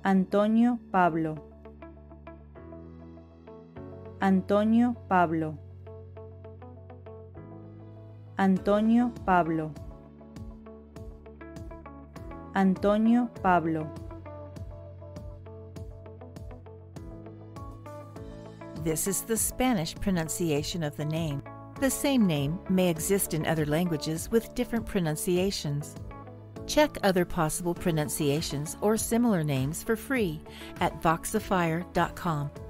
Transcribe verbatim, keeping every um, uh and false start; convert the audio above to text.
Antonio Pablo. Antonio Pablo. Antonio Pablo. Antonio Pablo. This is the Spanish pronunciation of the name. The same name may exist in other languages with different pronunciations. Check other possible pronunciations or similar names for free at voxifier dot com.